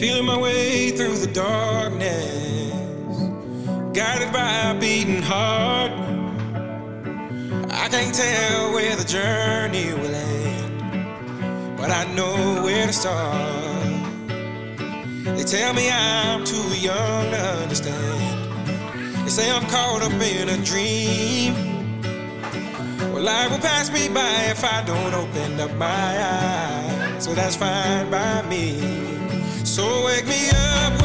Feeling my way through the darkness, guided by a beating heart. I can't tell where the journey will end, but I know where to start. They tell me I'm too young to understand. They say I'm caught up in a dream. Well, life will pass me by if I don't open up my eyes. So that's fine by me. So wake me up